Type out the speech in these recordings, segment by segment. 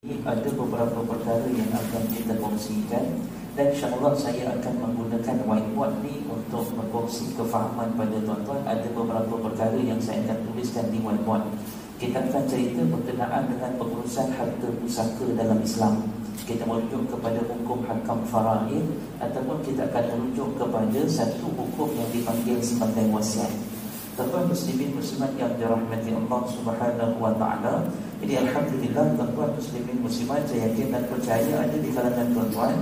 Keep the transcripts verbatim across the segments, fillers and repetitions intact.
Ada beberapa perkara yang akan kita kongsikan, dan insyaAllah saya akan menggunakan whiteboard ni untuk berkongsi kefahaman pada tuan-tuan. Ada beberapa perkara yang saya akan tuliskan di whiteboard. Kita akan cerita berkenaan dengan pengurusan harta pusaka dalam Islam. Kita merujuk kepada hukum hakam faraid, ataupun kita akan merujuk kepada satu hukum yang dipanggil sebagai wasiat. Tuan-tuan muslimin muslimat yang dirahmati Allah Subhanahu wa taala. Jadi alhamdulillah tuan-tuan muslimin muslimat, saya yakin dan percaya ada di kalangan tuan-tuan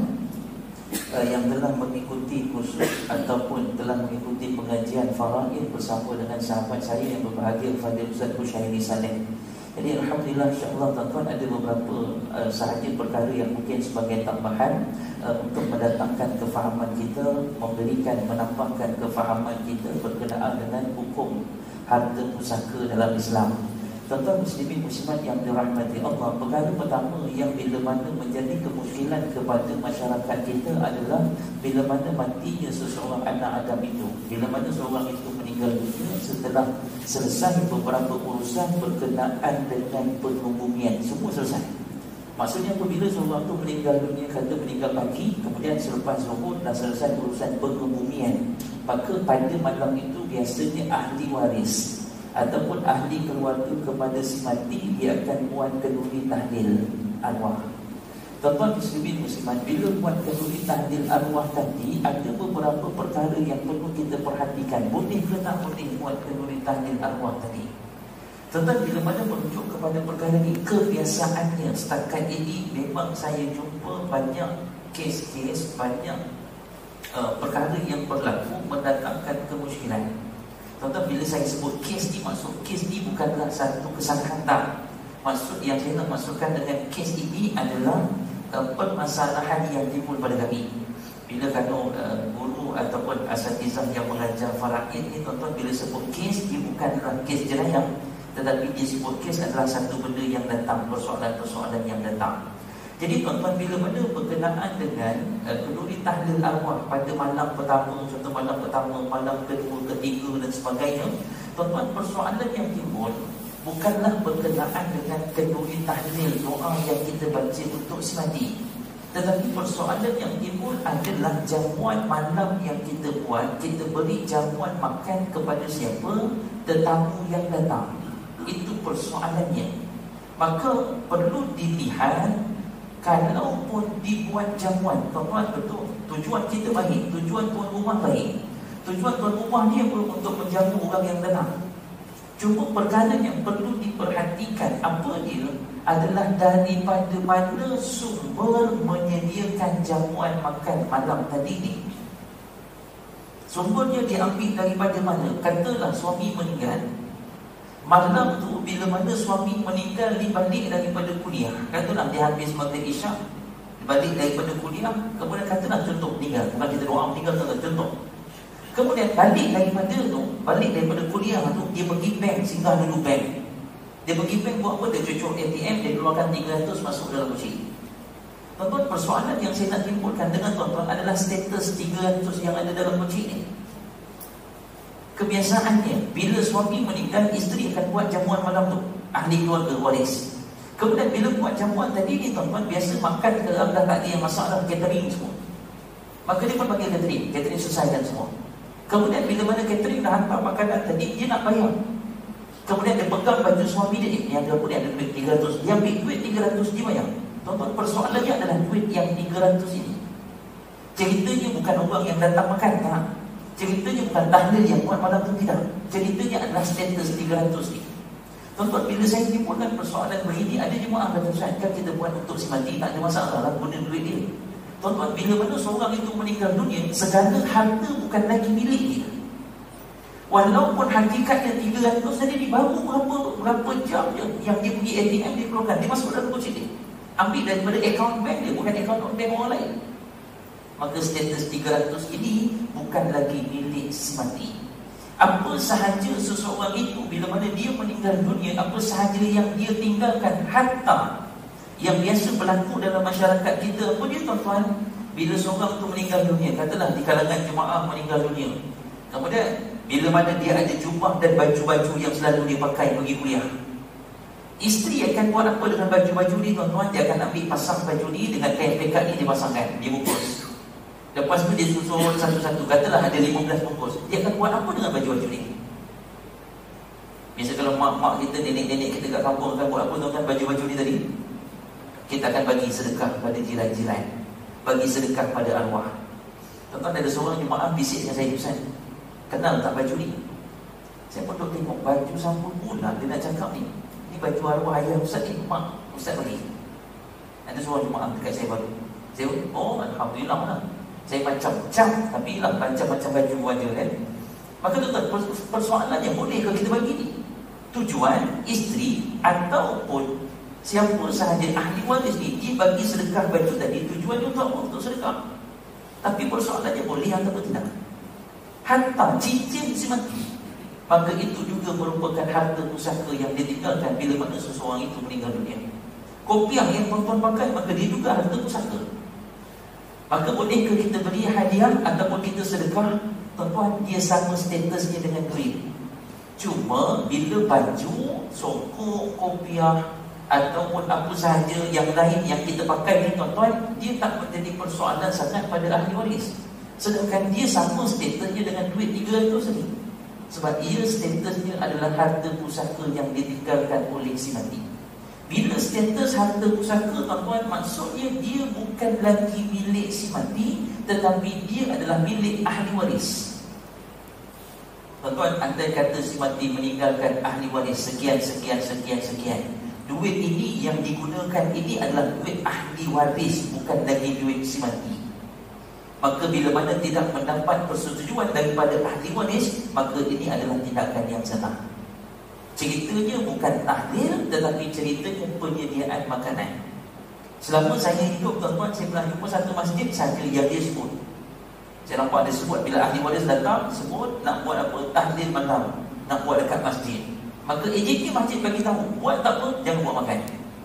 uh, yang telah mengikuti kursus ataupun telah mengikuti pengajian faraid bersama dengan sahabat saya yang berbahagia Fadil Ustaz Hushairi Saleh. Jadi alhamdulillah insya-Allah tuan-tuan ada beberapa uh, sahaja perkara yang mungkin sebagai tambahan uh, untuk mendatangkan kefahaman kita, memberikan menambahkan kefahaman kita berkenaan dengan hukum harta pusaka dalam Islam. Tuan-tuan muslimin muslimat yang dirahmati Allah, perkara pertama yang bila mana menjadi kemuskilan kepada masyarakat kita adalah bila mana matinya seseorang anak Adam itu. Bila mana seorang itu meninggal dunia setelah selesai beberapa urusan berkenaan dengan pengubumian, semua selesai. Maksudnya apabila seorang itu meninggal dunia, kata meninggal pagi, kemudian selepas zuhur dah selesai urusan pengubumian, maka pada malam itu biasanya ahli waris ataupun ahli keluarga kepada si mati dia akan buat kenduri tahlil arwah. Tuan-tuan muslimin muslimat, bila buat kenduri tahlil arwah tadi, ada beberapa perkara yang perlu kita perhatikan. Boleh ke tak boleh buat kenduri tahlil arwah tadi? Tuan-tuan, bila mana merujuk kepada perkara ini, kebiasaannya setakat ini memang saya jumpa banyak kes-kes, banyak uh, perkara yang berlaku mendatangkan kemuskilan. Tuan-tuan, bila saya sebut kes ni, maksud kes ni bukanlah satu kesalahan, tak. Maksud yang saya nak maksudkan dengan kes ini adalah uh, permasalahan yang timbul pada kami. Bila kalau uh, guru ataupun asatizah yang mengajar faraid ni, tuan-tuan, bila sebut kes, dia bukanlah kes jenayah, tetapi dia sebut kes adalah satu benda yang datang, persoalan-persoalan yang datang. Jadi tuan-tuan, bila mana berkenaan dengan uh, kenduri tahlil arwah pada malam pertama, contoh malam pertama, malam kedua, ketiga dan sebagainya, tuan-tuan, persoalan yang timbul bukanlah berkenaan dengan kenduri tahlil, doa yang kita baca untuk si mati, tetapi persoalan yang timbul adalah jamuan malam yang kita buat. Kita beri jamuan makan kepada siapa? Tetamu yang datang. Itu persoalannya. Maka perlu dilihat, kalaupun dibuat jamuan, tuan-tuan, betul, tujuan kita baik, tujuan tuan rumah baik, tujuan tuan rumah dia pun untuk menjamu orang yang datang. Cuma perkara yang perlu diperhatikan apa dia adalah daripada mana sumber menyediakan jamuan makan malam tadi ni. Sumbernya diambil daripada mana? Katalah suami meninggal, malam tu bila mana suami meninggal, dibalik daripada kuliah, katalah dia habis maghrib isyak, balik daripada kuliah, kemudian katalah contoh meninggal, bukan kita doa meninggal, contoh, kemudian balik daripada tu, balik daripada kuliah tu, dia pergi bank, singgah dulu bank. Dia pergi bank buat apa? Dia cucuk A T M, dia keluarkan tiga ratus masuk dalam masjid. Tuan-tuan, persoalan yang saya nak timbulkan dengan tuan-tuan adalah status tiga ratus yang ada dalam masjid ni. Kebiasaannya, bila suami meninggal, isteri akan buat jamuan malam tu, ahli keluarga waris. Kemudian bila buat jamuan tadi ni, tuan-tuan, biasa makan ke orang dah tak ada yang masak dah, catering semua. Maka dia pun panggil catering, catering selesaikan semua. Kemudian bila mana catering dah hantar makanan tadi, dia nak bayar. Kemudian dia pegang baju suami dia, yang dia punya ada duit tiga ratus, dia ambil duit tiga ratus, dia bayar. Tuan-tuan, persoalannya adalah duit yang tiga ratus ini. Ceritanya bukan orang yang datang makan, tak. Ceritanya bukan tahlil yang buat malam tu, tidak. Ceritanya adalah status tiga ratus ni. Tuan-tuan, bila saya timbulkan persoalan begini, ada jemaah kata, Ustaz, kan kita buat untuk si mati, tak ada masalah lah guna duit dia. Tuan-tuan, bila mana seorang itu meninggal dunia, segala harta bukan lagi milik dia. Walaupun hakikatnya tiga ratus tadi, baru berapa, berapa jam yang, yang dia pergi A T M, dia keluarkan, dia masuk dalam kocik dia, ambil daripada akaun bank dia, bukan akaun bank orang lain. Maka status tiga ratus ini bukan lagi milik si mati. Apa sahaja seseorang itu bila mana dia meninggal dunia, apa sahaja yang dia tinggalkan, harta yang biasa berlaku dalam masyarakat kita, apa dia tuan-tuan? Bila seorang itu meninggal dunia, katalah di kalangan jemaah meninggal dunia, kemudian bila mana dia ada jubah dan baju-baju yang selalu dia pakai pergi kuliah, Isteri akan buat apa dengan baju-baju ni tuan-tuan? Dia akan ambil pasang baju ni dengan kain pekat ni, dia pasangkan, dia bungkus. Lepas tu dia susun satu-satu, katalah ada lima belas bungkus. Dia akan buat apa dengan baju-baju ni? Biasa kalau mak-mak kita, nenek-nenek kita kat kampung akan buat apa tuan-tuan baju-baju ni tadi? Kita akan bagi sedekah pada jiran-jiran, bagi sedekah pada arwah. Tuan-tuan, ada seorang jemaah bisik dengan saya, Ustaz, kenal tak baju ni? Saya pun duk tengok baju sampul pula dia nak cakap ni. Ni baju arwah ayah Ustaz ni, mak Ustaz bagi. Ada seorang jemaah dekat saya baru. Saya, oh Alhamdulillah lah. Saya macam-macam, tapi lah macam-macam baju wajah kan. Maka tuan-tuan, persoalannya bolehkah kita bagi ni? Tujuan isteri ataupun siapa sahaja ahli waris ni, dia bagi sedekah baju tadi, tujuannya untuk apa? Untuk sedekah. Tapi persoalannya boleh atau tidak? Harta cincin si mati, maka itu juga merupakan harta pusaka yang ditinggalkan bila mana seseorang itu meninggal dunia. Kopiah yang tuan-tuan pakai, maka dia juga harta pusaka. Maka bolehkah kita beri hadiah ataupun kita sedekah? Tuan-tuan, dia sama statusnya dengan duit. Cuma bila baju, songkok, kopiah ataupun apa sahaja yang lain yang kita pakai ni tuan-tuan, dia tak menjadi persoalan sangat pada ahli waris. Sedangkan dia sama statusnya dengan duit tiga ratus ni. Sebab ia statusnya adalah harta pusaka yang ditinggalkan oleh si mati. Bila status harta pusaka tuan-tuan, maksudnya dia bukan lagi milik si mati, tetapi dia adalah milik ahli waris. Tuan-tuan, andai kata si mati meninggalkan ahli waris sekian, sekian, sekian, sekian, duit ini yang digunakan ini adalah duit ahli waris, bukan lagi duit si mati. Maka bila mana tidak mendapat persetujuan daripada ahli waris, maka ini adalah tindakan yang salah. Ceritanya bukan tahlil, tetapi ceritanya penyediaan makanan. Selama saya hidup tuan-tuan, saya pernah jumpa satu masjid saja yang dia sebut. Saya nampak dia sebut bila ahli waris datang, sebut nak buat apa? Tahlil malam, nak buat dekat masjid. Maka A J K masjid bagi tahu, buat tak apa, jangan buat makan.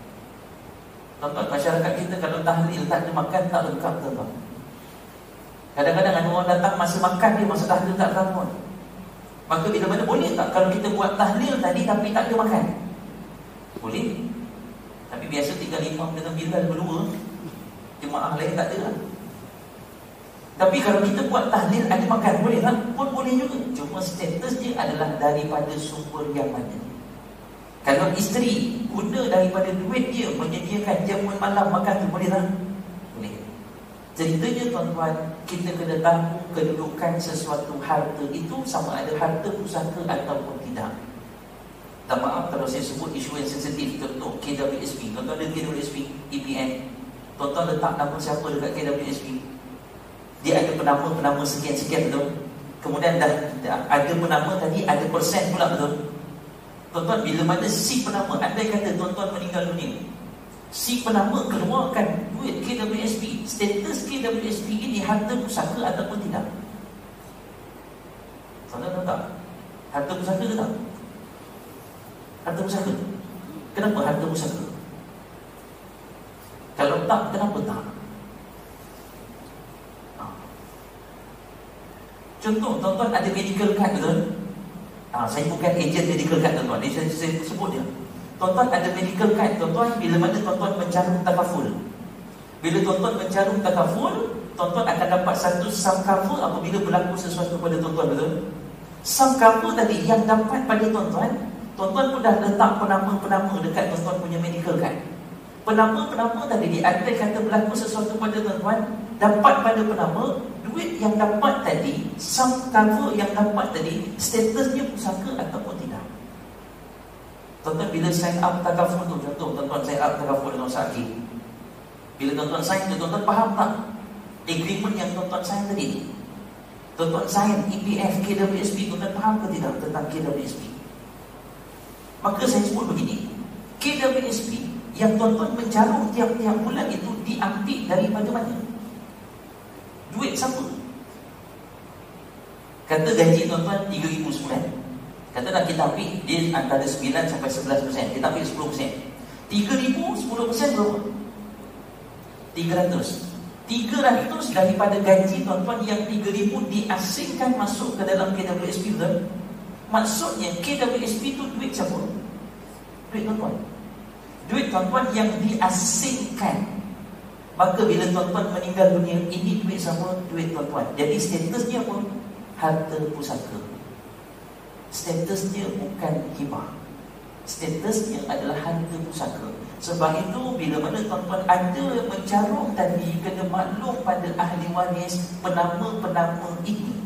Tuan-tuan, masyarakat kita kalau tahlil tak ada makan, tak lengkap tuan-tuan. Kadang-kadang ada orang datang masa makan dia, masa tahlil tak lengkap. Maka bila mana boleh tak kalau kita buat tahlil tadi tapi tak ada makan? Boleh. Tapi biasa tinggal imam dengan Bilal berdua, jemaah lain tak ada lah. Tapi kalau kita buat tahlil ada makan, boleh tak? Pun boleh juga. Cuma status dia adalah daripada sumber yang mana. Kalau isteri guna daripada duit dia menyediakan jamuan malam makan tu, boleh tak? Boleh. Ceritanya tuan-tuan, kita kena tahu kedudukan sesuatu harta itu sama ada harta pusaka ataupun tidak. Tak maaf kalau saya sebut isu yang sensitif, contoh K W S P. Tuan-tuan ada K W S P, E P N. Tuan-tuan letak nama siapa dekat K W S P? Dia ada penama-penama sekian-sekian, betul? Kemudian dah, dah ada penama tadi, ada persen pula, betul? Tuan-tuan, bila mana si penama, andai kata tuan-tuan meninggal dunia, si penama keluarkan duit K W S P, status K W S P ini harta pusaka ataupun tidak? Tuan-tuan tahu tak? Harta pusaka ke tak? Harta pusaka. Kenapa harta pusaka? Kalau tak, kenapa tak? Ha. Contoh, tuan-tuan ada medical card, betul? Ha, saya bukan ejen medical card tuan-tuan, saya, saya sebut dia. Tuan-tuan ada medical card, tuan-tuan bila mana tuan-tuan mencarum takaful. Bila tuan-tuan mencarum takaful, tuan-tuan akan dapat satu sum cover apabila berlaku sesuatu pada tuan-tuan, betul? Sum cover tadi yang dapat pada tuan-tuan, tuan-tuan pun dah letak penama-penama dekat tuan-tuan punya medical card. Penama-penama tadi, andai kata berlaku sesuatu pada tuan-tuan, dapat pada penama, duit yang dapat tadi, sum cover yang dapat tadi, statusnya pusaka ataupun tidak. Tuan-tuan bila sign up takaful tu, contoh tuan-tuan sign up takaful dengan Syakir, bila tuan-tuan sign tu, tuan-tuan faham tak agreement yang tuan-tuan sign tadi? Tuan-tuan sign E P F, K W S P, tuan-tuan faham ke tidak tentang K W S P? Maka saya sebut begini, K W S P yang tuan-tuan mencarum tiap-tiap bulan itu diambil daripada mana? Duit siapa? Kata gaji tuan-tuan tiga ribu sebulan, katalah kita ambil dia antara sembilan sampai sebelas persen, kita ambil sepuluh persen. tiga ribu, sepuluh persen berapa? tiga ratus. tiga ratus daripada gaji tuan-tuan yang tiga ribu diasingkan masuk ke dalam K W S P, betul? Maksudnya K W S P tu duit siapa? Duit tuan-tuan. Duit tuan-tuan yang diasingkan. Maka bila tuan-tuan meninggal dunia, ini duit sama duit tuan-tuan. Jadi statusnya pun harta pusaka. Statusnya bukan hibah. Statusnya adalah harta pusaka. Sebab itu bila mana tuan-tuan ada mencarung tadi, kena maklum pada ahli waris penama-penama ini.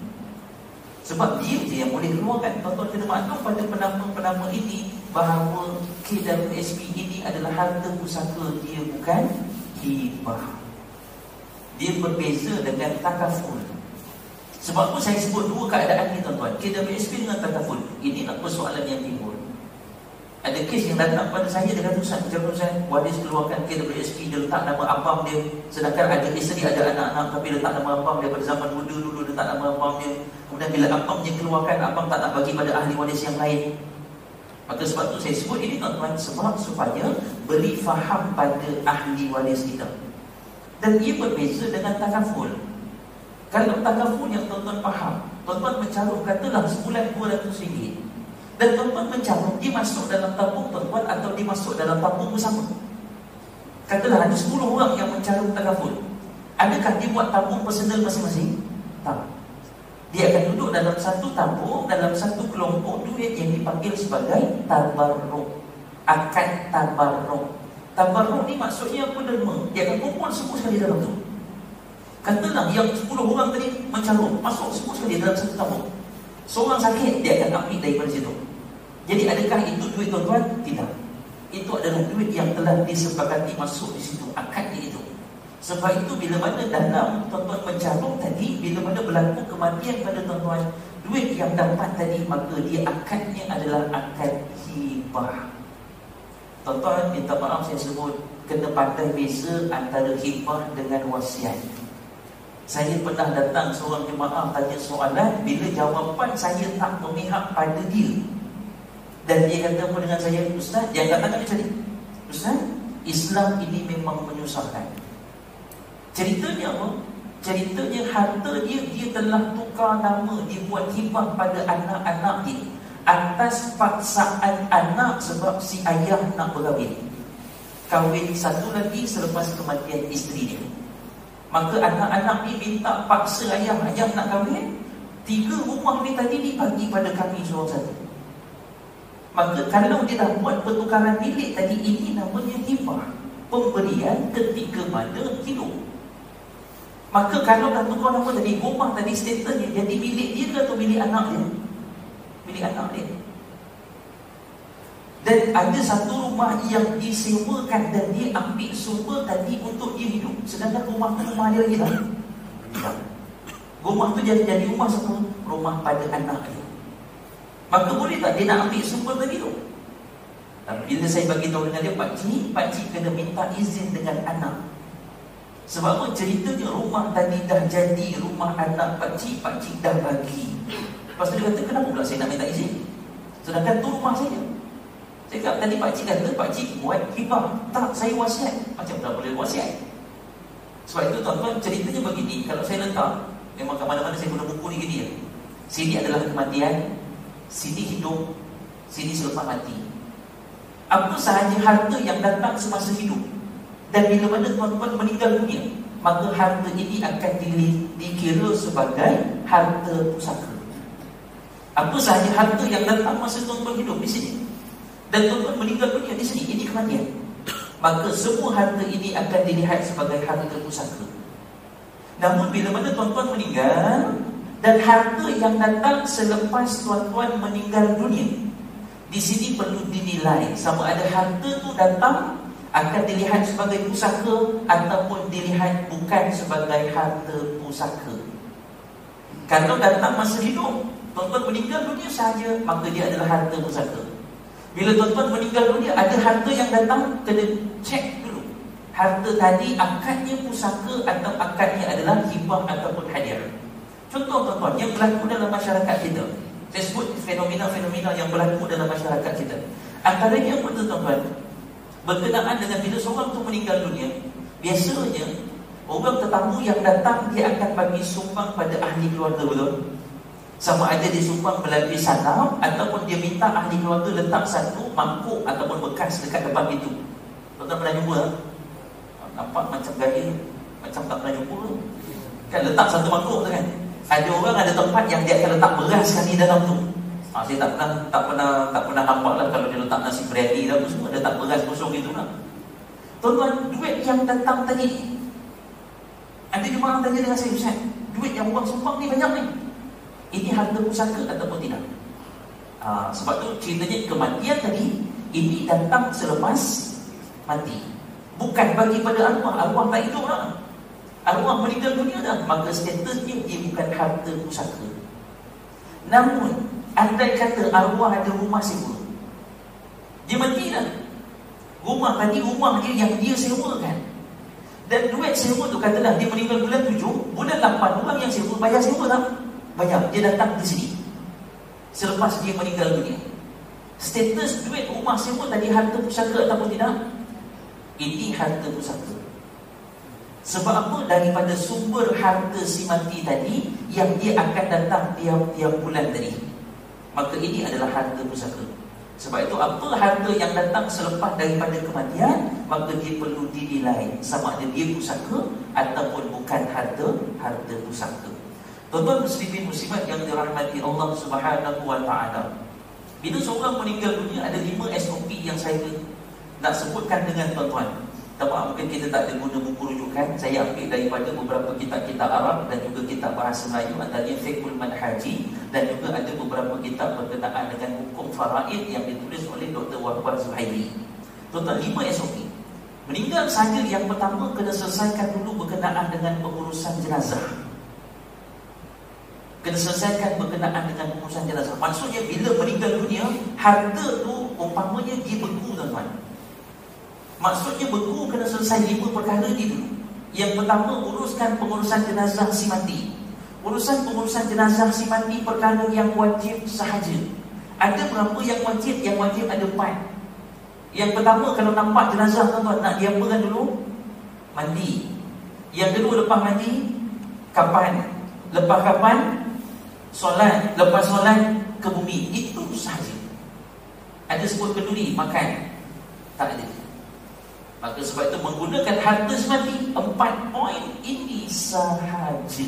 Sebab dia je yang boleh keluarkan. Tuan-tuan kena maklum pada penama-penama ini bahawa K W S P ini adalah harta pusaka, dia bukan hibah. Dia berbeza dengan takaful. Sebab apa saya sebut dua keadaan ni tuan-tuan, K W S P dengan takaful. Inilah persoalan yang timbul. Ada kes yang datang pada saya, dia kata, Ustaz, macam Ustaz, waris keluarkan K W S P, dia letak nama abang dia, sedangkan ada isteri, ada anak-anak, tapi letak nama abang dia pada zaman muda dulu, letak nama abang dia. Kemudian bila abangnya keluarkan, abang tak nak bagi pada ahli waris yang lain. Maka sebab tu saya sebut ini tuan-tuan, sebab supaya beri faham pada ahli waris kita. Dan ia berbeza dengan takaful. Kalau takaful yang tuan-tuan faham, tuan-tuan mencarung katalah sebulan dua ratus ringgit, dan tuan-tuan mencarung dia masuk dalam tabung tuan-tuan atau dia masuk dalam tabung bersama. Katalah ada sepuluh orang yang mencarung takaful. Adakah dia buat tabung personal masing-masing? Tak. Dia akan duduk dalam satu tabung, dalam satu kelompok duit yang dipanggil sebagai tabarruk. Akad tabarruk. Tabarruk ni maksudnya apa derma? Dia akan kumpul semua sekali dalam tu. Katalah yang sepuluh orang tadi mencarung, masuk semua sekali dalam satu tabung. Seorang sakit, dia akan ambil daripada situ. Jadi adakah itu duit tuan-tuan? Tidak. Itu adalah duit yang telah disepakati masuk di situ, akadnya itu. Sebab itu bila mana dalam tuan-tuan mencarung tadi, bila mana berlaku kematian pada tuan-tuan, duit yang dapat tadi, maka dia akadnya adalah akad hibah. Tuan-tuan, minta maaf saya sebut, kena pandai beza antara hibah dengan wasiat. Saya pernah datang seorang jemaah tanya soalan, bila jawapan saya tak memihak pada dia, dan dia kata apa dengan saya, Ustaz, dia katakan macam ni, Ustaz, Islam ini memang menyusahkan. Ceritanya apa? Ceritanya harta dia, dia telah tukar nama, dia buat hibah pada anak-anak dia atas paksaan anak sebab si ayah nak berkahwin. Kahwin satu lagi selepas kematian isteri dia. Maka anak-anak ni minta paksa ayah, ayah nak kahwin, tiga rumah ni tadi dibagi pada kami seorang satu. Maka kalau dia dah buat pertukaran milik tadi, ini namanya hibah, pemberian ketika mana hidup. Maka kalau dah tukar nama tadi, rumah tadi statusnya jadi milik dia ke atau milik anak dia? Milik anak dia. Dan ada satu rumah yang disewakan dan dia ambil sumber tadi untuk dia hidup, sedangkan rumah tu rumah dia lagi tak? Tak. Rumah tu jadi jadi rumah siapa? Rumah pada anak dia. Maka boleh tak dia nak ambil sumber tadi tu? Tapi bila saya bagi tahu dengan dia, pakcik, pakcik kena minta izin dengan anak. Sebab apa? Ceritanya rumah tadi dah jadi rumah anak pakcik, pakcik dah bagi. Lepas tu dia kata, kenapa pula saya nak minta izin? Sedangkan tu rumah saya. Saya kata, tadi pakcik kata, pakcik buat hibah. Tak, saya wasiat. Macam tak boleh wasiat. Sebab itu tuan-tuan, ceritanya begini. Kalau saya letak, memang ke mana-mana saya guna buku ni gini ya. Sini adalah kematian, sini hidup, sini selepas mati. Apa sahaja harta yang datang semasa hidup, dan bila mana tuan-tuan meninggal dunia, maka harta ini akan di, dikira sebagai harta pusaka. Apa sahaja harta yang datang masa tuan-tuan hidup di sini, dan tuan-tuan meninggal dunia di sini, ini kematian, maka semua harta ini akan dilihat sebagai harta pusaka. Namun bila mana tuan-tuan meninggal, dan harta yang datang selepas tuan-tuan meninggal dunia, di sini perlu dinilai sama ada harta tu datang akan dilihat sebagai pusaka ataupun dilihat bukan sebagai harta pusaka. Kalau datang masa hidup, tuan-tuan meninggal dunia sahaja, maka dia adalah harta pusaka. Bila tuan-tuan meninggal dunia, ada harta yang datang, kena cek dulu. Harta tadi akadnya pusaka atau akadnya adalah hibah ataupun hadiah. Contoh tuan-tuan yang berlaku dalam masyarakat kita, saya sebut fenomena-fenomena yang berlaku dalam masyarakat kita. Antaranya apa tuan-tuan? Berkenaan dengan bila seorang tu meninggal dunia, biasanya orang tetamu yang datang, dia akan bagi sumbang pada ahli keluarga, betul? Sama ada dia sumbang melalui salam ataupun dia minta ahli keluarga letak satu mangkuk ataupun bekas dekat depan pintu. Tuan-tuan pernah jumpa? Nampak macam gaya, macam tak pernah jumpa. Kan letak satu mangkuk tu kan. Ada orang ada tempat yang dia akan letak beras sekali dalam tu. Ha, saya tak pernah tak pernah tak pernah nampak lah kalau dia letak nasi biryani dah tu semua dia letak beras kosong gitu lah. Tuan-tuan, duit yang datang tadi, ada jemaah tanya dengan saya, Ustaz, duit yang orang sumbang ni banyak ni, ini harta pusaka ataupun tidak? Ha, sebab tu ceritanya kematian tadi ini datang selepas mati, bukan bagi pada arwah. Arwah tak hidup lah, arwah meninggal dunia dah, maka statusnya dia bukan harta pusaka. Namun andai kata arwah ada rumah sewa, dia mati dah, rumah tadi rumah dia yang dia sewakan, dan duit sewa tu katalah dia meninggal bulan tujuh, bulan lapan orang yang sewa bayar sewa tak? Bayar. Dia datang di sini selepas dia meninggal dunia. Status duit rumah sewa tadi harta pusaka ataupun tidak? Ini harta pusaka. Sebab apa? Daripada sumber harta si mati tadi yang dia akan datang tiap-tiap bulan tadi, maka ini adalah harta pusaka. Sebab itu apa harta yang datang selepas daripada kematian, maka dia perlu dinilai sama ada dia pusaka ataupun bukan harta harta pusaka. Tuan-tuan muslimin muslimat yang dirahmati Allah Subhanahu wa taala, bila seorang meninggal dunia ada lima S O P yang saya nak sebutkan dengan tuan-tuan. Tak apa, mungkin kita tak ada guna buku rujukan. Saya ambil daripada beberapa kitab-kitab Arab dan juga kitab bahasa Melayu, antaranya Fiqhul Manhaji, dan juga ada beberapa kitab berkenaan dengan hukum faraid yang ditulis oleh Doktor Wahbah Zuhairi. Tuan-tuan, lima S O P. Meninggal saja yang pertama kena selesaikan dulu berkenaan dengan pengurusan jenazah. Kena selesaikan berkenaan dengan pengurusan jenazah. Maksudnya bila meninggal dunia, harta tu umpamanya dia beku, tuan-tuan. Maksudnya beku kena selesai lima perkara ni dulu. Yang pertama, uruskan pengurusan jenazah si mati. Urusan pengurusan jenazah si mati perkara yang wajib sahaja. Ada berapa yang wajib? Yang wajib ada empat. Yang pertama, kalau nampak jenazah, tuan-tuan, nak diapakan dulu? Mandi. Yang kedua, lepas mandi, kapan. Lepas kapan, solat. Lepas solat, ke bumi. Itu sahaja. Ada sebut kenduri, makan? Tak ada. Maka sebab itu menggunakan harta semati, empat poin ini sahaja.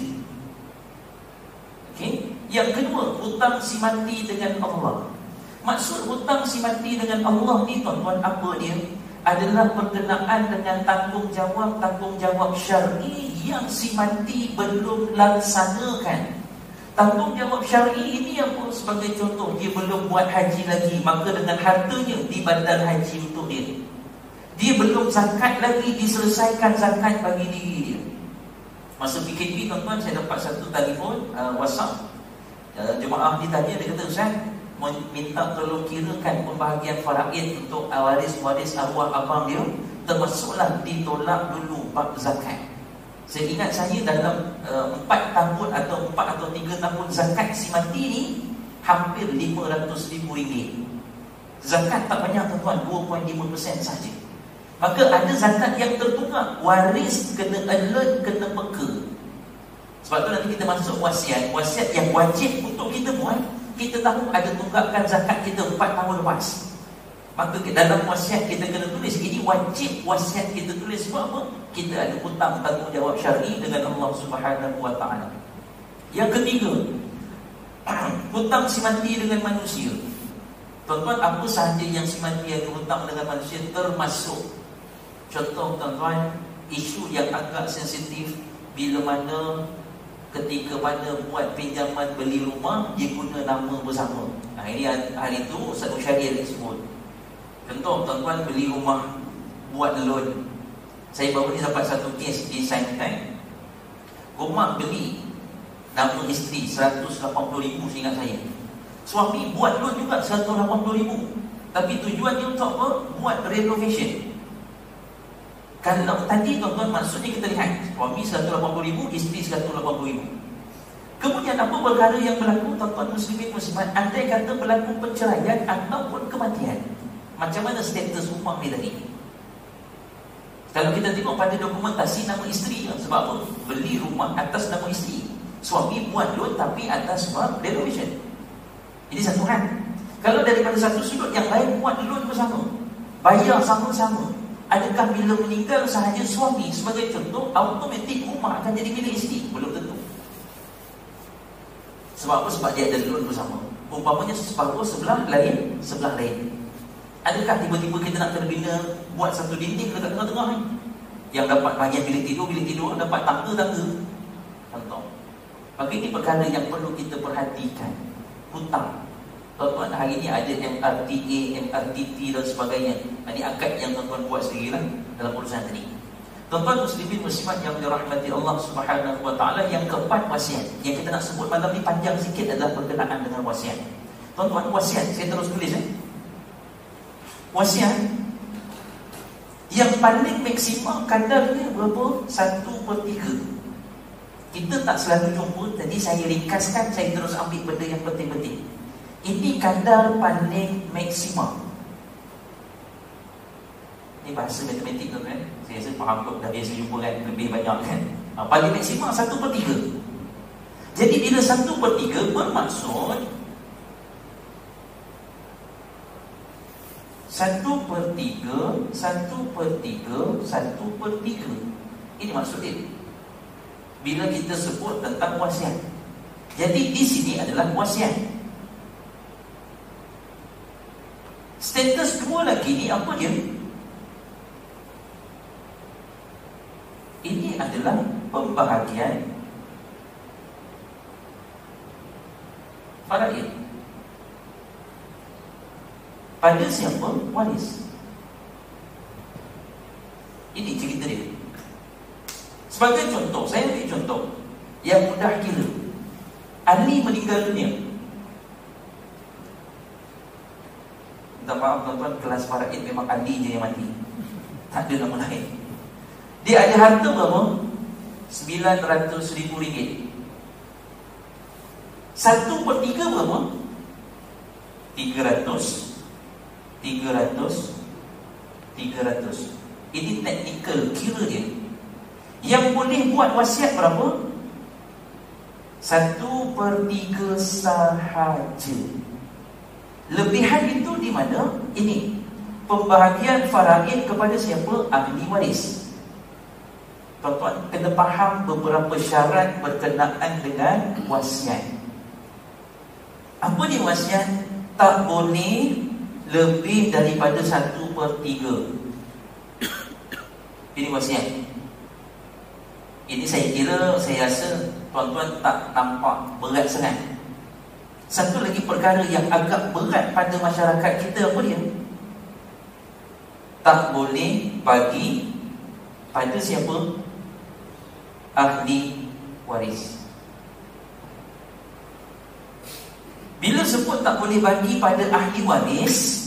Okey. Yang kedua, hutang si mati dengan Allah. Maksud hutang si mati dengan Allah ni, tuan-tuan, apa dia? Adalah berkenaan dengan tanggungjawab tanggungjawab syar'i yang si mati belum laksanakan. Tanggungjawab syar'i ini apa? Sebagai contoh, dia belum buat haji lagi, maka dengan hartanya dibadal haji untuk dia. Dia belum zakat lagi, diselesaikan zakat bagi diri dia. Masa P K P, tuan-tuan, saya dapat satu telefon uh, WhatsApp. uh, Jemaah ni tanya, dia kata, Ustaz, minta tolong kirakan pembahagian faraid untuk waris-waris arwah abang dia, termasuklah ditolak dulu bab zakat. Saya ingat saya dalam uh, empat tahun atau empat atau tiga tahun zakat si mati ni hampir lima ratus ribu ringgit. Zakat tak banyak, tuan-tuan, dua perpuluhan lima peratus sahaja. Maka ada zakat yang tertunggak, waris kena alert, kena peka. Sebab tu nanti kita masuk wasiat. Wasiat yang wajib untuk kita buat. Kita tahu ada tunggakan zakat kita empat tahun lepas. Maka dalam wasiat kita kena tulis, ini wajib wasiat kita tulis. Sebab apa? Kita ada hutang tanggungjawab syar'i dengan Allah Subhanahu wa taala. Yang ketiga, hutang si mati dengan manusia. Tuan-tuan, apa sahaja yang si mati ada hutang dengan manusia, termasuk contoh, tuan-tuan, isu yang agak sensitif, bila mana ketika mana buat pinjaman beli rumah, dia guna nama bersama. Nah, ini hari itu satu syariah yang disebut. Contoh, tuan-tuan beli rumah, buat loan. Saya baru ni dapat satu kes di Saintan. Rumah beli nama isteri seratus lapan puluh ribu, seingat saya. Suami buat loan juga seratus lapan puluh ribu. Tapi tujuannya untuk apa? Buat renovation. Kalau tadi, tuan-tuan, maksudnya kita lihat suami seratus lapan puluh ribu, isteri seratus lapan puluh ribu. Kemudian apa perkara yang berlaku, tuan-tuan muslimin muslimat? Andai kata berlaku perceraian ataupun kematian, macam mana status rumah ni tadi? Kalau kita tengok pada dokumentasi, nama isteri je. Sebab apa? Beli rumah atas nama isteri. Suami buat loan tapi atas sebab renovation. Ini satu hal. Kalau daripada satu sudut yang lain, buat loan bersama, bayar sama-sama, Adakah bila meninggal sahaja suami sebagai contoh, automatik rumah akan jadi milik isteri? Belum tentu. Sebab apa? Sebab dia ada loan bersama. Umpamanya separuh sebelah lain, sebelah lain. Adakah tiba-tiba kita nak kena bina buat satu dinding dekat tengah-tengah ni? Yang dapat banyak bilik tidur, bilik tidur, dapat tangga-tangga. Contoh. Maka ini perkara yang perlu kita perhatikan. Hutang. Tuan-tuan, hari ini ada M R T A, M R T T dan sebagainya. Ini akad yang tuan-tuan buat sendirilah dalam urusan tadi. Tuan-tuan muslimin muslimat yang dirahmati Allah Subhanahu wa taala, yang keempat wasiat. Yang kita nak sebut malam ni panjang sikit adalah berkenaan dengan wasiat. Tuan-tuan, wasiat, saya terus tulis eh. Wasiat yang paling maksimum kadarnya berapa? Satu per tiga. Kita tak selalu jumpa. Jadi saya ringkaskan, saya terus ambil benda yang penting-penting. Ini kadar paling maksimum. Ini bahasa matematik tu kan. Saya rasa faham kot, dah biasa jumpa kan, lebih banyak kan. ha, Paling maksimum satu per tiga. Jadi bila satu per tiga bermaksud Satu per tiga, satu per tiga, satu per tiga. Ini maksud dia bila kita sebut tentang wasiat. Jadi di sini adalah wasiat. Status dua lagi ni apa dia? Ini adalah pembahagian faraid pada siapa? Waris. Ini cerita dia. Sebagai contoh, saya ambil contoh yang mudah kira. Ali meninggal dunia. Minta maaf tuan-tuan, kelas faraid memang Ali je yang mati, tak ada nama lain. Dia ada harta berapa? sembilan ratus ribu ringgit. Satu per tiga berapa? Tiga ratus, tiga ratus, tiga ratus. Ini teknikal kira dia. Yang boleh buat wasiat berapa? Satu per tiga sahaja. Lebihan itu di mana? Ini pembahagian faraid kepada siapa? Ahli waris. Tuan-tuan kena faham beberapa syarat berkenaan dengan wasiat. Apa dia wasiat? Tak boleh lebih daripada satu per tiga. Ini wasiat. Ini saya kira, saya rasa tuan-tuan tak nampak berat sangat. Satu lagi perkara yang agak berat pada masyarakat kita, apa dia? Tak boleh bagi pada siapa? Ahli waris. Bila sebut tak boleh bagi pada ahli waris,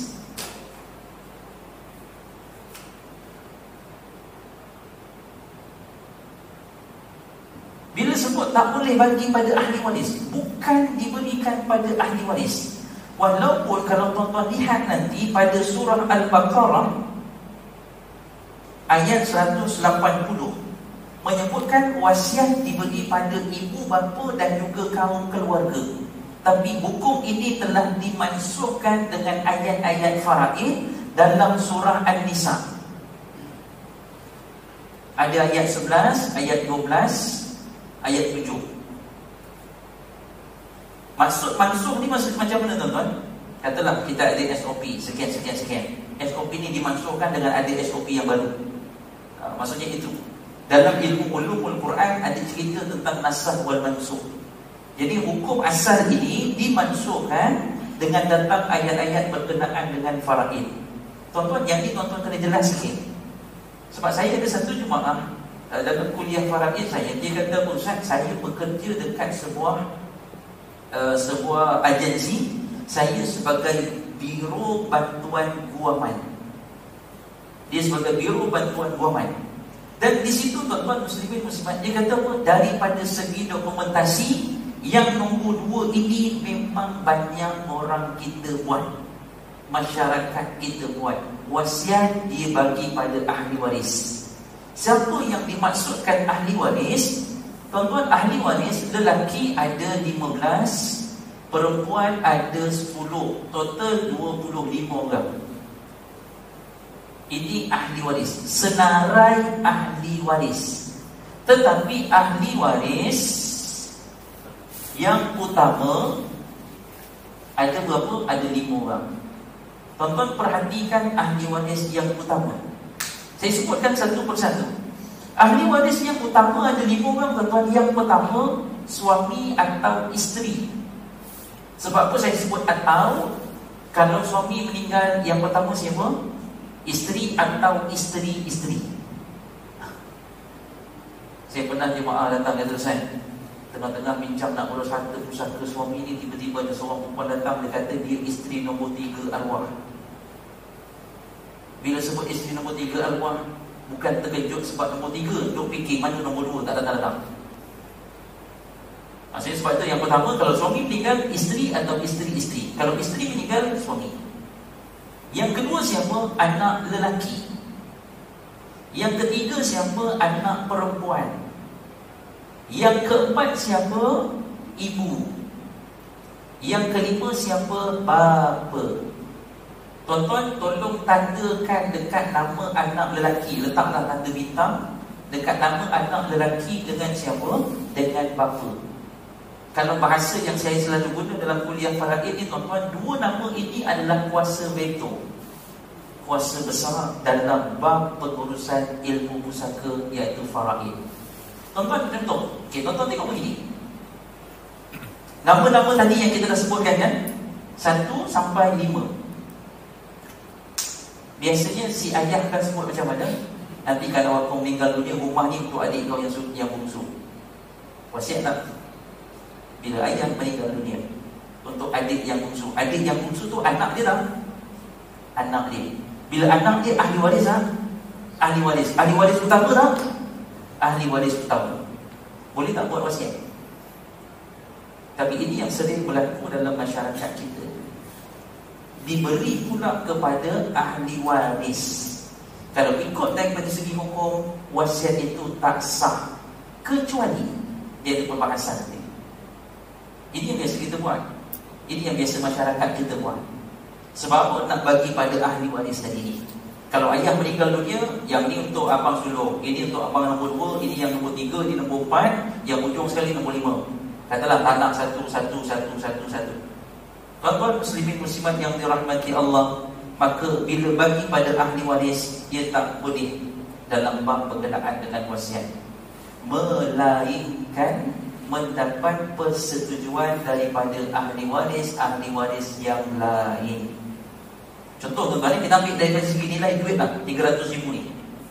bila sebut tak boleh bagi pada ahli waris, bukan diberikan pada ahli waris. Walaupun kalau tuan-tuan lihat nanti pada surah Al-Baqarah ayat seratus lapan puluh menyebutkan wasiat diberi pada ibu bapa dan juga kaum keluarga. Tapi hukum ini telah dimansuhkan dengan ayat-ayat faraid dalam surah An-Nisa. Ada ayat sebelas, ayat dua belas, ayat tujuh. Maksud mansuh ni maksud macam mana tuan-tuan? Katalah kita ada S O P sekian sekian sekian. S O P ni dimansuhkan dengan ada S O P yang baru. ha, Maksudnya itu. Dalam ilmu ulumul Quran ada cerita tentang nasakh wal mansukh. Jadi hukum asal ini dimansuhkan dengan datang ayat-ayat berkenaan dengan faraid. Tuan-tuan, yang ini tuan-tuan kena jelas sikit. Sebab saya ada satu jemaah dalam kuliah faraid saya, dia kata, Ustaz, saya bekerja dekat sebuah uh, sebuah agensi. Saya sebagai Biro Bantuan Guaman. Dia sebagai Biro Bantuan Guaman. Dan di situ tuan-tuan muslimin muslimat, dia kata apa? Daripada segi dokumentasi, yang nombor dua ini memang banyak orang kita buat, masyarakat kita buat. Wasiat dia bagi pada ahli waris. Siapa yang dimaksudkan ahli waris? Tuan-tuan, ahli waris lelaki ada lima belas, perempuan ada sepuluh, total dua puluh lima orang. Ini ahli waris, senarai ahli waris. Tetapi ahli waris yang utama ada berapa? Ada lima orang. Tuan-tuan perhatikan ahli waris yang utama. Saya sebutkan satu persatu. Ahli waris yang utama ada lima orang, tuan-tuan. Yang pertama, suami atau isteri. Sebab apa saya sebut atau? Kalau suami meninggal, yang pertama siapa? Isteri atau isteri-isteri. Saya pernah jemaah datang kata saya, tengah-tengah bincang nak urus harta pusaka suami ni, tiba-tiba ada seorang perempuan datang, dia kata dia isteri nombor tiga arwah. Bila sebut isteri nombor tiga arwah, bukan terkejut sebab nombor tiga, duk fikir mana nombor dua tak datang-datang. Maksudnya sebab itu yang pertama, kalau suami meninggal, isteri atau isteri-isteri. Kalau isteri meninggal, suami. Yang kedua siapa? Anak lelaki. Yang ketiga siapa? Anak perempuan. Yang keempat siapa? Ibu. Yang kelima siapa? Bapa. Tuan-tuan tolong tandakan dekat nama anak lelaki. Letaklah tanda bintang dekat nama anak lelaki dengan siapa? Dengan bapa. Kalau bahasa yang saya selalu guna dalam kuliah faraid ni, tuan-tuan, dua nama ini adalah kuasa veto, kuasa besar dalam bab pengurusan ilmu pusaka, iaitu faraid. Tuan-tuan contoh, okay, tuan-tuan tengok begini. Nama-nama tadi yang kita dah sebutkan kan, satu sampai lima. Biasanya si ayah akan sebut macam mana? Nanti kalau aku meninggal dunia, rumah ni untuk adik kau yang yang bungsu. Wasiat tak? Bila ayah meninggal dunia, untuk adik yang bungsu. Adik yang bungsu tu anak dia tak? Anak dia. Bila anak dia ahli waris tak? Ahli waris. Ahli waris utama tak? Ahli waris utama. Boleh tak buat wasiat? Tapi ini yang sering berlaku dalam masyarakat kita. Diberi pula kepada ahli waris. Kalau ikut daripada segi hukum, wasiat itu tak sah, kecuali dia ada perbahasan nanti. Ini yang biasa kita buat. Ini yang biasa masyarakat kita buat. Sebab apa? Nak bagi pada ahli waris tadi ni. Kalau ayah meninggal dunia, yang ni untuk abang sulung, ini untuk abang nombor dua, ini yang nombor tiga, ini nombor empat, yang ujung sekali nombor lima. Katalah tanah satu, satu, satu, satu, satu. Tuan-tuan muslimin muslimat yang dirahmati Allah, maka bila bagi pada ahli waris, dia tak boleh dalam bab berkenaan dengan wasiat, melainkan mendapat persetujuan daripada ahli waris, ahli waris yang lain. Contoh tuan-tuan, kita ambil daripada segi nilai duit lah, tiga ratus ribu ni.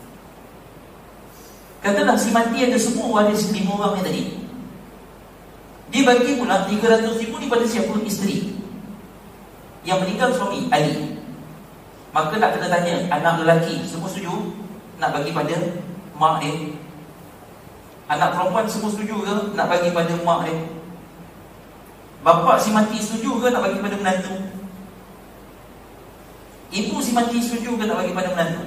Katalah si mati ada semua waris lima orang yang tadi. Dia bagi pula tiga ratus ribu ni pada siapa? Isteri. Yang meninggal suami, Ali. Maka nak kena tanya, anak lelaki semua setuju nak bagi pada mak dia? Anak perempuan semua setuju ke nak bagi pada mak dia? Bapa si mati setuju ke nak bagi pada menantu? Ibu si mati setuju ke nak bagi pada menantu?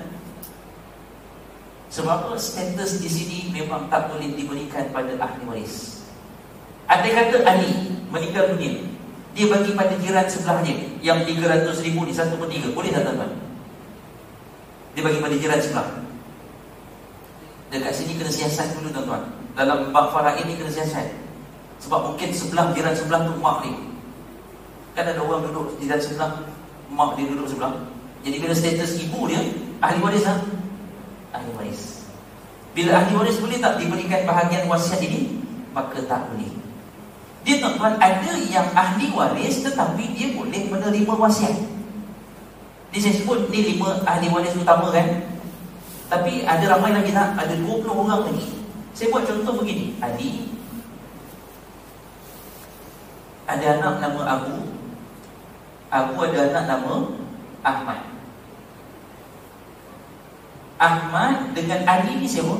Sebab apa? Status di sini memang tak boleh diberikan pada ahli waris. Ada kata Ali meninggal dunia, dia bagi pada jiran sebelah dia yang tiga ratus ribu ni, satu per tiga. Boleh tak tuan-tuan? Dia bagi pada jiran sebelah. Dekat sini kena siasat dulu tuan-tuan. Dalam bab faraid ni kena siasat. Sebab mungkin sebelah jiran sebelah tu mak dia. Kan ada orang duduk jiran sebelah, mak dia duduk sebelah. Jadi bila status ibu dia ahli waris tak? Ahli waris. Bila ahli waris, boleh tak diberikan bahagian wasiat ini? Maka tak boleh. Dia tuan-tuan, ada yang ahli waris tetapi dia boleh menerima wasiat. Ni saya sebut ni lima ahli waris utama kan. Tapi ada ramai lagi tak? Ada dua puluh orang lagi. Saya buat contoh begini. Ali ada anak nama Abu. Abu ada anak nama Ahmad. Ahmad dengan Ali ni siapa?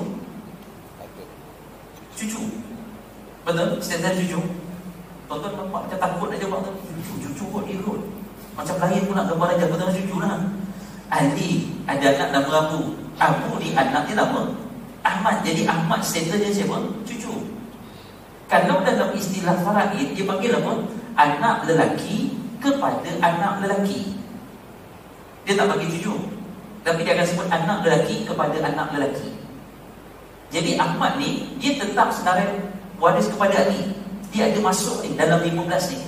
Cucu. Betul? Standard cucu. Tuan-tuan nampak macam takut nak jawab tu. Cucu, cucu kot dia kot. Macam lain pula gambar aja betul cucu lah. Ali ada anak nama Abu. Abu ni anak dia nama Ahmad. Jadi Ahmad status dia siapa? Cucu. Kalau dalam istilah faraid, dia panggil apa? Anak lelaki kepada anak lelaki. Dia tak bagi cucu. Tapi dia akan sebut anak lelaki kepada anak lelaki. Jadi Ahmad ni, dia tetap senarai waris kepada Ali. Dia ada masuk ni dalam lima belas ni.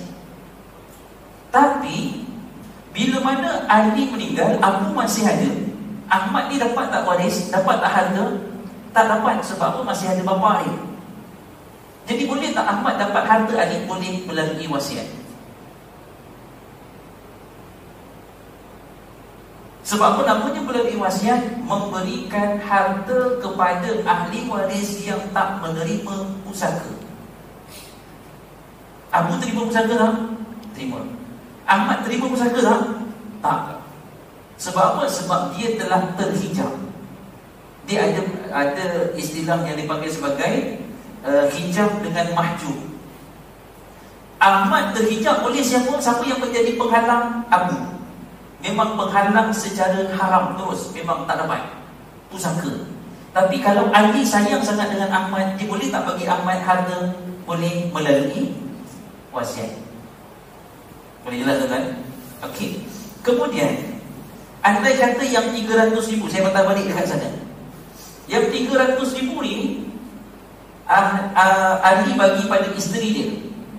Tapi bila mana Ali meninggal, Abu masih ada, Ahmad ni dapat tak waris, dapat tak harta? Tak dapat, sebab apa? Masih ada bapa Ali. Jadi boleh tak Ahmad dapat harta Ali? Boleh, melalui wasiat. Sebab apa namanya melalui wasiat? Memberikan harta kepada ahli waris yang tak menerima pusaka. Abu terima pusaka tak? Terima. Ahmad terima pusaka tak? Tak. Sebab apa? Sebab dia telah terhijab. Dia ada ada istilah yang dipanggil sebagai uh, hijab dengan mahjub. Ahmad terhijab oleh siapa? Siapa yang menjadi penghalang? Abu. Memang penghalang secara haram terus, memang tak dapat pusaka. Tapi kalau Ali sayang sangat dengan Ahmad, dia boleh tak bagi Ahmad harta? Boleh, melalui wasiat. Boleh jelas kan? Okey. Kemudian andai kata yang tiga ratus ribu, saya patah balik dekat sana. Yang tiga ratus ribu ni ah, ah, Ali bagi pada isteri dia.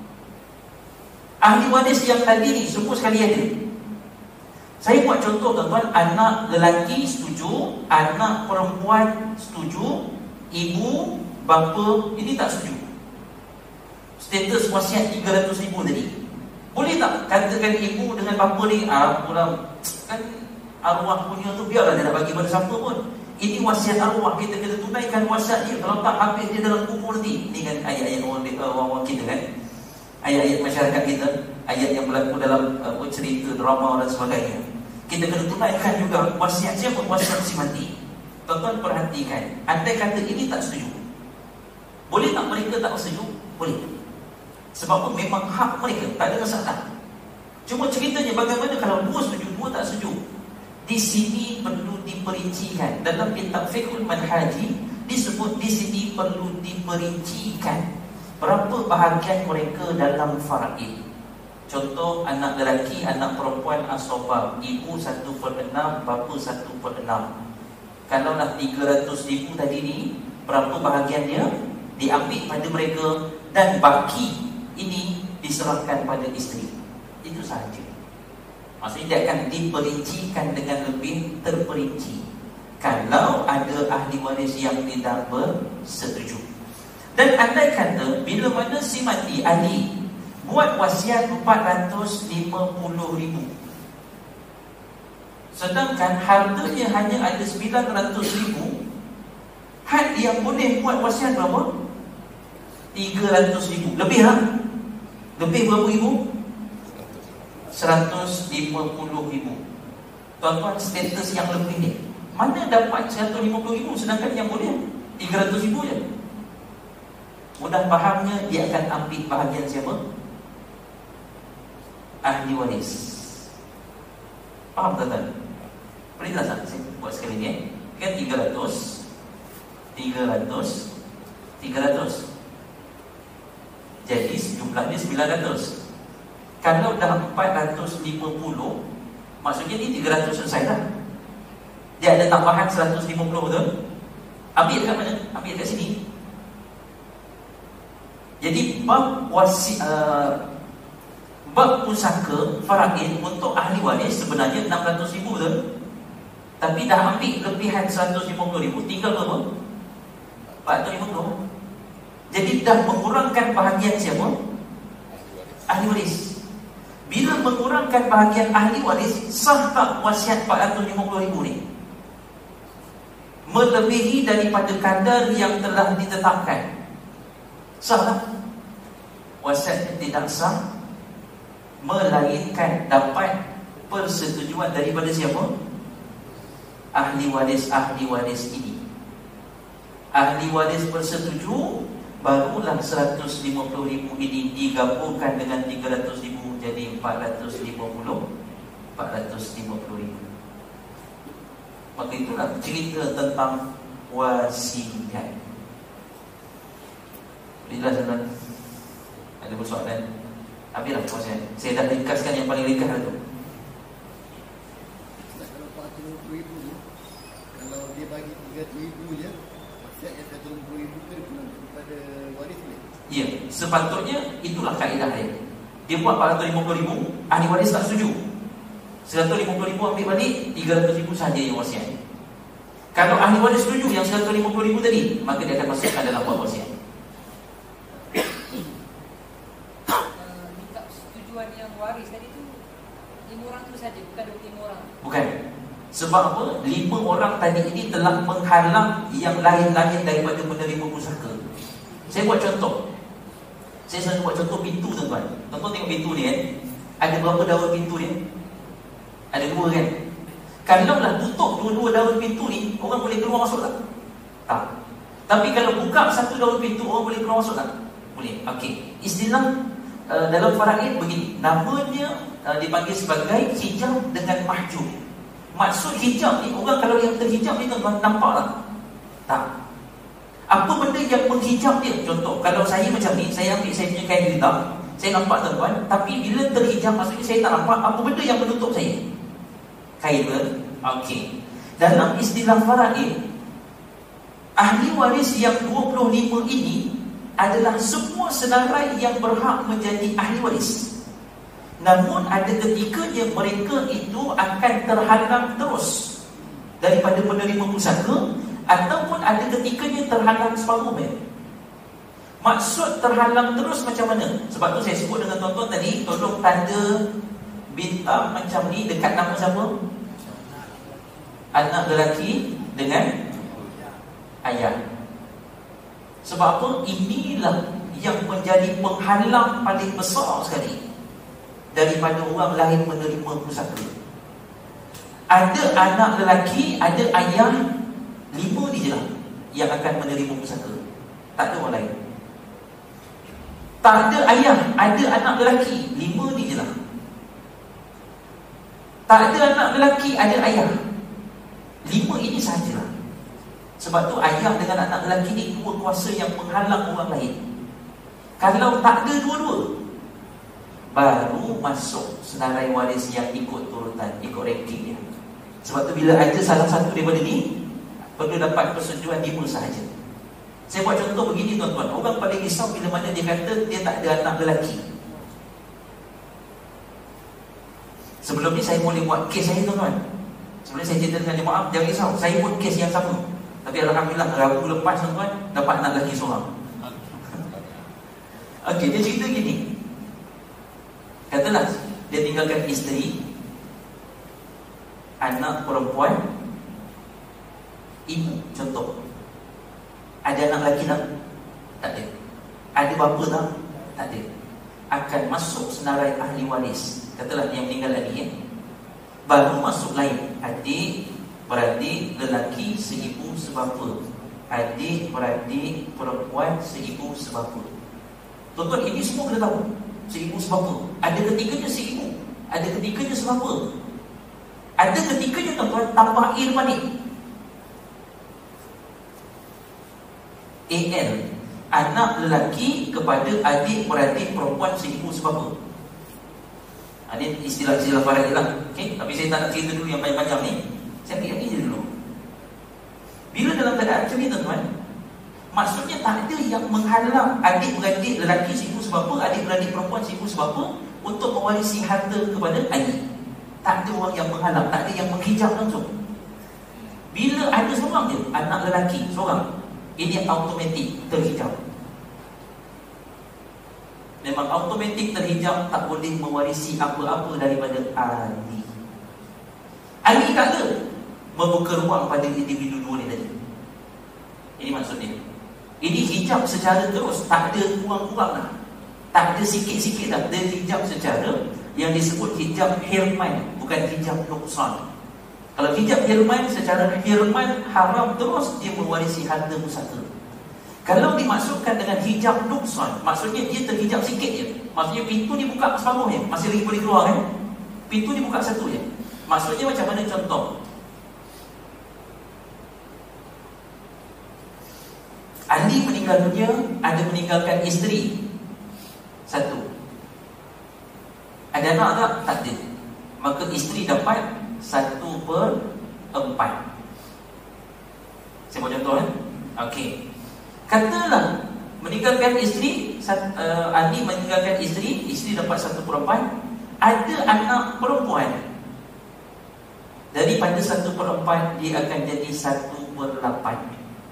Ahli waris yang tadi ni semua sekali ada. Saya buat contoh tuan-tuan, anak lelaki setuju, anak perempuan setuju, ibu, bapa ini tak setuju. Status wasiat tiga ratus ribu tadi. Boleh tak katakan ibu dengan bapa ni, ah, pulang, kan arwah punya tu biarlah dia nak bagi pada siapa pun. Ini wasiat arwah, kita kena tunaikan wasiat dia. Kalau tak, habis dia dalam kubur nanti. Ini kan ayat-ayat orang, orang kita kan, ayat-ayat masyarakat kita, ayat yang berlaku dalam uh, cerita, drama dan sebagainya. Kita kena tunaikan juga wasiat siapa? Wasiat si mati. Tuan-tuan perhatikan, andai kata ini tak setuju, boleh tak mereka tak setuju? Boleh. Sebab apa? Memang hak mereka, tak ada masalah. Cuma ceritanya bagaimana kalau dua setuju, dua tak setuju. Di sini perlu diperincikan. Dalam kitab Fiqhul Manhaji disebut di sini perlu diperincikan berapa bahagian mereka dalam faraid. Contoh, anak lelaki, anak perempuan asobah, ibu satu per enam, bapa satu per enam. Kalaulah tiga ratus ribu tadi ni, berapa bahagian dia diambil pada mereka, dan baki ini diserahkan pada isteri. Itu sahaja. Maksudnya dia akan diperincikan dengan lebih terperinci kalau ada ahli waris yang tidak bersetuju. Dan andai kata bila mana si mati, Ali buat wasiat empat ratus lima puluh ribu, sedangkan hartanya hanya ada sembilan ratus ribu, had yang boleh buat wasiat berapa? tiga ratus ribu. Lebih lah. Lebih berapa ribu? seratus lima puluh ribu. Tuan-tuan, status yang lebih ni, mana dapat seratus lima puluh ribu sedangkan yang boleh tiga ratus ribu je? Mudah fahamnya, dia akan ambil bahagian siapa? Ahli waris. Faham tuan-tuan? Boleh tak saya buat sekali ni eh? Kan tiga ratus tiga ratus tiga ratus, jadi jumlahnya sembilan ratus. Kalau dah empat ratus lima puluh, maksudnya ni tiga ratus selesai dah. Dia ada tambahan seratus lima puluh, betul? Ambil kat mana? Ambil kat sini. Jadi bab wasi, uh, bab pusaka faraid untuk ahli waris sebenarnya enam ratus ribu, betul? Tapi dah ambil lebihan seratus lima puluh ribu, tinggal berapa? empat ratus lima puluh. Jadi dah mengurangkan bahagian siapa? Ahli waris. Bila mengurangkan bahagian ahli waris, sah tak wasiat empat ratus lima puluh ribu ni? Melebihi daripada kadar yang telah ditetapkan, sah tak? Wasiat tidak sah, melainkan dapat persetujuan daripada siapa? Ahli waris-ahli waris ini. Ahli waris bersetuju, barulah seratus lima puluh ribu ini digabungkan dengan tiga ratus ribu, jadi empat ratus lima puluh ribu. Maka itulah cerita tentang wasiat. Bila tuan, ada persoalan? Habislah wasiat. Saya dah ringkaskan yang paling ringkas itu. tiga ribu je, wasiat yang seratus lima puluh ribu tu kepada waris ni. Ya, sepatutnya itulah kaedah dia. Dia buat empat ratus lima puluh ribu, ahli waris tak setuju. seratus lima puluh ribu ambil balik, tiga ratus ribu saja yang wasiat. Kalau ahli waris setuju yang seratus lima puluh ribu tadi, maka dia akan masukkan dalam buat wasiat. Minta persetujuan yang waris tadi tu lima orang tu saja, bukan dua puluh lima orang. Bukan. Sebab apa? Lima orang tadi ini telah menghalang yang lain-lain daripada menerima pusaka. Saya buat contoh. Saya selalu buat contoh pintu, tuan-tuan. Tuan-tuan tengok pintu ni kan. Ada berapa daun pintu ni? Ada dua kan? Kalau lah tutup dua-dua daun pintu ni, orang boleh keluar masuk tak? Tak. Tapi kalau buka satu daun pintu, orang boleh keluar masuk tak? Boleh. Okey. Istilah uh, dalam faraid begini. Namanya uh, dipanggil sebagai hijab dengan mahjub. Maksud hijab ni, orang kalau yang terhijab ni tuan-tuan nampak tak? Tak. Apa benda yang menghijab dia? Contoh, kalau saya macam ni, saya ambil saya punya kain hitam, saya nampak tuan-tuan, tapi bila terhijab maksudnya saya tak nampak apa benda yang menutup saya. Kain ke? Okey. Dalam istilah faraid, ahli waris yang dua puluh lima ini adalah semua senarai yang berhak menjadi ahli waris. Namun ada ketikanya mereka itu akan terhalang terus daripada menerima pusaka, ataupun ada ketikanya terhalang separuh. Maksud terhalang terus macam mana? Sebab tu saya sebut dengan tuan-tuan tadi, tolong tanda bintang macam ni dekat nama siapa? Anak lelaki dengan ayah. Sebab apa? Inilah yang menjadi penghalang paling besar sekali daripada orang lain menerima pusaka. Ada anak lelaki, ada ayah, lima ni je lah yang akan menerima pusaka. Tak ada orang lain. Tak ada ayah, ada anak lelaki, lima ni je lah. Tak ada anak lelaki, ada ayah, lima ini sahajalah. Sebab tu ayah dengan anak lelaki ni dua kuasa yang menghalang orang lain. Kalau tak ada dua-dua, baru masuk senarai waris yang ikut turutan, ikut ranking dia. Sebab tu bila ada salah satu daripada ni, perlu dapat persetujuan lima sahaja. Saya buat contoh begini tuan-tuan. Orang paling risau bila mana dia kata dia tak ada anak lelaki. Sebelum ni saya boleh buat kes saya tuan-tuan. Sebelum saya cerita dengan jemaah, jangan risau, saya buat kes yang sama. Tapi alhamdulillah Rabu lepas tuan-tuan dapat anak lelaki seorang. Okey, dia cerita gini. Katalah dia tinggalkan isteri, anak perempuan, ibu, contoh. Ada anak lelaki tak? Tak ada. Ada bapa tak? Tak ada. Akan masuk senarai ahli waris. Katalah yang meninggal tadi, eh? Baru masuk lain, adik, beradik, lelaki, seibu, sebapa. Adik, beradik, perempuan, seibu, sebapa. Tuan-tuan, ini semua kena tahu. Seibu, sebapa. Ada ketikanya seibu, ada ketikanya sebapa. Ada ketikanya tuan-tuan tambah irmanik. A L, anak lelaki kepada adik beradik perempuan seibu sebapa. Ini istilah-istilah faraid lah. Okay? Tapi saya tak nak cerita dulu yang panjang-panjang ni. Saya ambil yang ni je dulu. Bila dalam keadaan macam ni tuan-tuan, maksudnya tak ada yang menghalang adik beradik lelaki seibu sebapa, adik beradik perempuan seibu sebapa untuk mewarisi harta kepada ayah. Tak ada orang yang menghalang, tak ada yang menghijab langsung. Bila ada seorang je, anak lelaki seorang, ini automatik terhijab. Memang automatik terhijab, tak boleh mewarisi apa-apa daripada Ali. Ali tak ada membuka ruang pada individu dua ni tadi. Ini maksudnya. Ini hijab secara terus, tak ada kurang-kurang lah. Tak ada sikit-sikit dah. Dia hijab secara yang disebut hijab hirman, bukan hijab nuksan. Kalau hijab hirman, secara hirman haram terus dia mewarisi harta pusaka. Kalau dimasukkan dengan hijab nuksan, maksudnya dia terhijab sikit je. Maksudnya pintu ni buka separuh je, masih lagi boleh keluar kan. Pintu ni buka satu je. Maksudnya macam mana contoh? Ali meninggal dunia, ada meninggalkan isteri satu. Ada anak tak? Tak ada. Maka isteri dapat satu per empat. Saya Okey. Katalah meninggalkan isteri, uh, Ali meninggalkan isteri, isteri dapat satu perempuan, ada anak perempuan. Daripada satu per empat dia akan jadi satu per lapan.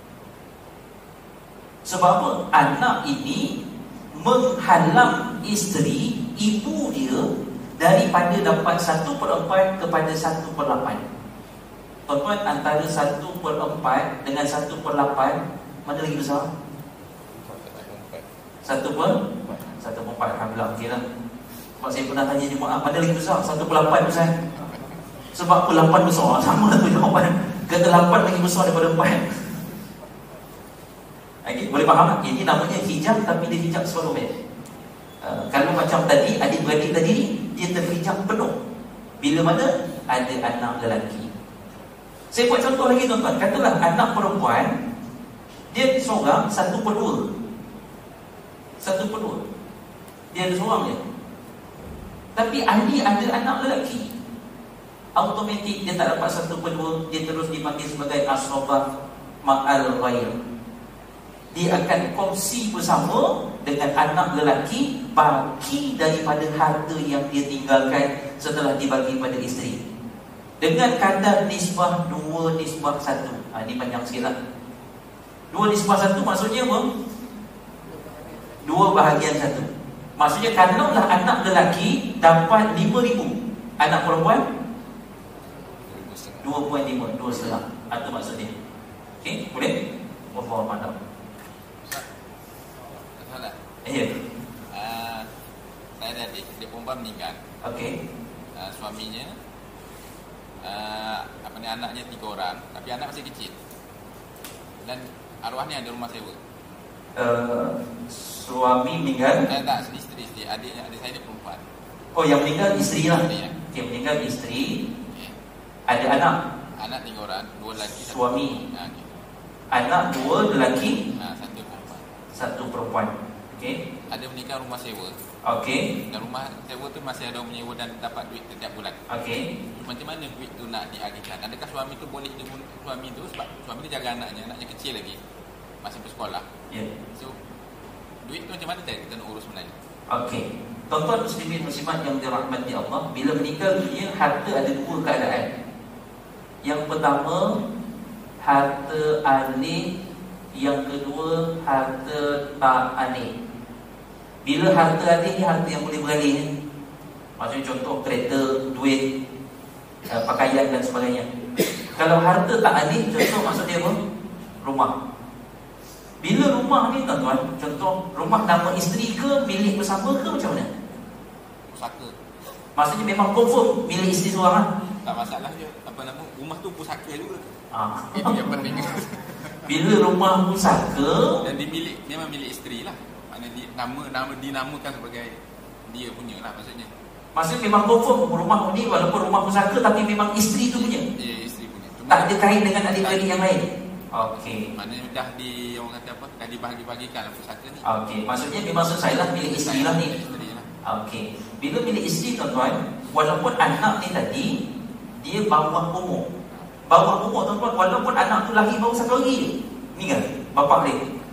Sebab apa? Anak ini menghalang isteri, ibu dia, daripada dapat satu per empat kepada satu per lapan. Tuan-tuan, antara satu per empat dengan satu per lapan, mana lagi besar? Satu per Satu per empat. Alhamdulillah, okey lah. Sebab saya pernah tanya jemaah, mana lagi besar? Satu per lapan besar. Sebab per lapan besar, sama tu jawapan. Kata lapan lagi besar daripada empat. Okay, boleh faham tak? Ini namanya hijab, tapi dia hijab separuh. uh, Kalau macam tadi, adik-beradik tadi ni, dia terhijab penuh. Bila mana ada anak lelaki. Saya buat contoh lagi tuan-tuan. Katalah anak perempuan, dia seorang satu per dua. Satu per dua. Dia ada seorang je. Tapi Ali ada anak lelaki, automatik dia tak dapat satu per dua. Dia terus dipanggil sebagai ashabah ma'al ghair. Dia akan kongsi bersama dengan anak lelaki bagi daripada harta yang dia tinggalkan setelah dibagi pada isteri, dengan kadar nisbah dua nisbah satu. Ha, ini panjang sikit lah. Dua nisbah satu maksudnya apa? Dua bahagian satu. Maksudnya kalaulah anak lelaki dapat lima ribu, anak perempuan dua perpuluhan lima, dua setengah. Itu maksudnya. Okey, boleh? Wallahu a'lam. Salah. Ya. Uh, saya ada adik, dia perempuan meninggal. Okey. Uh, suaminya uh, apa ni, anaknya tiga orang, tapi anak masih kecil. Dan arwahnya ada rumah sewa. Uh, suami meninggal. Eh, tak, isteri, isteri. Adiknya, adik saya dia perempuan. Oh, yang meninggal isteri lah. Ya. Okey, meninggal isteri. Okay. Ada anak. Anak tiga orang, dua lelaki, satu Suami. perempuan. Ha, okay. Anak dua lelaki, Ha, satu perempuan. satu perempuan. Okey. Ada menikah rumah sewa. Okey. Dan rumah sewa tu masih ada menyewa dan dapat duit setiap bulan. Okey. Macam mana duit tu nak dialihkan? Adakah suami tu boleh dia, suami tu sebab suami tu jaga anaknya, anaknya kecil lagi, masih bersekolah. Ya. Yeah. So duit tu macam mana kita nak urus sebenarnya? Okey. Tuan-tuan muslimin muslimat yang dirahmati Allah, bila meninggal dunia harta ada dua keadaan. Yang pertama harta alih, yang kedua harta tak alih. Bila harta alih ni harta yang boleh beralih. Maksudnya contoh kereta, duit, uh, pakaian dan sebagainya. Kalau harta tak alih, contoh maksudnya apa? Rumah. Bila rumah ni tuan-tuan, contoh rumah nama isteri ke, milik bersama ke, macam mana? Pusaka. Maksudnya memang confirm milik isteri seorang lah. Tak masalah je. Apa nama, rumah tu pusaka juga. Ah. Itu yang penting. Bila rumah pusaka Dan dia milik, memang milik isteri lah. Maknanya di, nama, nama dinamakan sebagai dia punya lah maksudnya. maksudnya memang confirm rumah ni walaupun rumah pusaka tapi memang isteri tu punya. Ya, isteri punya. Cuma Tak ada kait dengan adik-adik yang lain. Okey. maknanya dah di, orang kata apa, dah dibahagi-bahagikan lah pusaka ni. Okey, maksudnya memang selesai lah milik isteri lah ni. Isteri lah. Okey. Bila milik isteri tuan-tuan, walaupun anak ni tadi dia bawah umur. Bawah umur tuan-tuan, walaupun anak tu lahir baru satu hari je, meninggal bapak dia.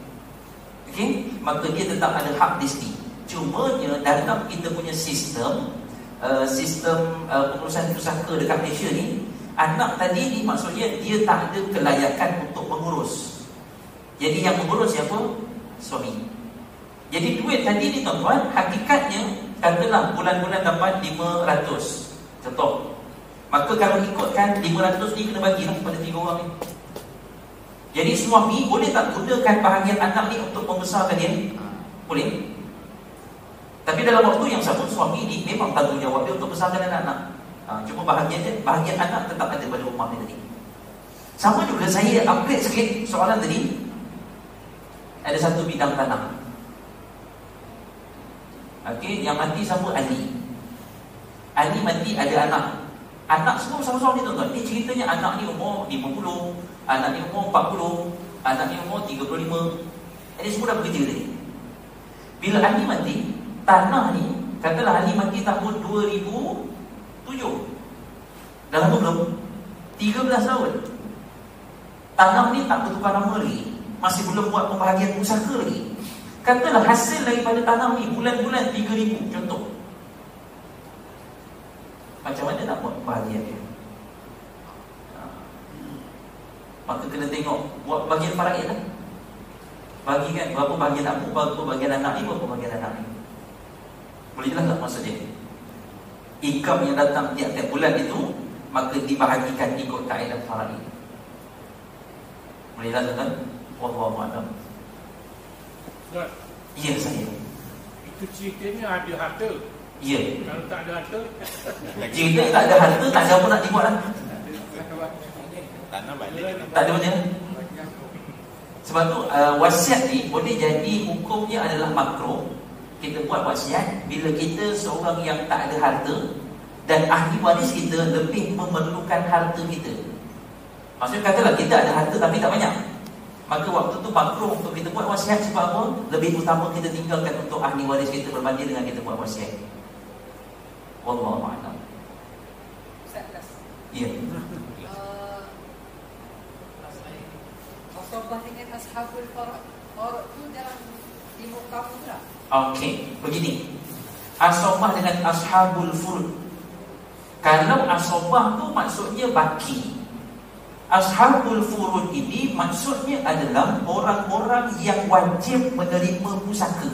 Okey, maka dia tetap ada hak di sini. Cumanya dalam kita punya sistem uh, sistem uh, pengurusan pusaka dekat Malaysia ni, anak tadi ni maksudnya dia tak ada kelayakan untuk mengurus. Jadi yang mengurus siapa? Suami. Jadi duit tadi ni tuan-tuan, hakikatnya katalah bulan-bulan dapat lima ratus. Contoh. Maka kalau ikutkan lima ratus ni kena bagilah kepada tiga orang ni. Jadi suami boleh tak gunakan bahagian anak ni untuk membesarkan dia? Boleh. Tapi dalam waktu yang sama suami ni memang tanggungjawab dia untuk besarkan anak-anak. Ha, cuma bahagian dia, bahagian anak tetap ada pada rumah dia tadi. Sama juga saya upgrade sikit soalan tadi. Ada satu bidang tanah. Okey, yang mati siapa? Ali. Ali mati ada anak. Anak semua sama-sama ni tuan-tuan. Ni ceritanya anak ni umur lima puluh, anak ni umur empat puluh, anak ni umur tiga puluh lima. Ini semua dah bekerja tadi. Bila Ali mati, tanah ni, katalah Ali mati tahun dua ribu tujuh. Dah lama belum? tiga belas tahun. Tanah ni tak bertukar nama lagi. masih belum buat pembahagian pusaka lagi. Katalah hasil daripada tanam ni bulan-bulan tiga ribu contoh. Macam mana nak buat pembahagian dia? Maka kena tengok buat bahagian faraid lah. Bagi kan berapa bahagian aku, berapa bahagian anak ni, berapa bahagian anak ni. Boleh jelas tak maksud dia? Income yang datang tiap-tiap bulan itu maka dibahagikan ikut kaedah faraid. Boleh jelas kan? Wallahu a'lam. Ustaz, Ya saya. itu ceritanya ada harta. Ya. Kalau tak ada harta, Jika tak ada harta, tak ada apa nak dibuat lah. Tanam balik. Tak ada macam mana. Sebab tu uh, wasiat ni boleh jadi hukumnya adalah makruh. Kita buat wasiat bila kita seorang yang tak ada harta dan ahli waris kita lebih memerlukan harta kita. Maksudnya katalah kita ada harta tapi tak banyak, maka waktu tu makruh untuk kita buat wasiat. Sebab apa? Lebih utama kita tinggalkan untuk ahli waris kita berbanding dengan kita buat wasiat. Wallahu a'lam. Ustaz kelas. Ya. Uh, Asabah dengan ashabul farad. Farad tu dalam lima kamu tu lah. Okey, begini. Asabah dengan ashabul furud. Kalau asabah tu maksudnya baki. Ashabul furud ini maksudnya adalah orang-orang yang wajib menerima pusaka.